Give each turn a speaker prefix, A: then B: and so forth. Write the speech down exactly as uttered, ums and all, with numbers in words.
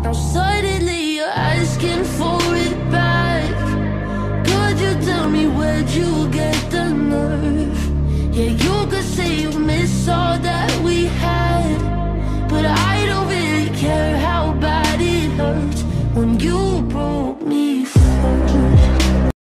A: Now suddenly you're asking for it back. Could you tell me where'd you get the nerve? Yeah, you could say you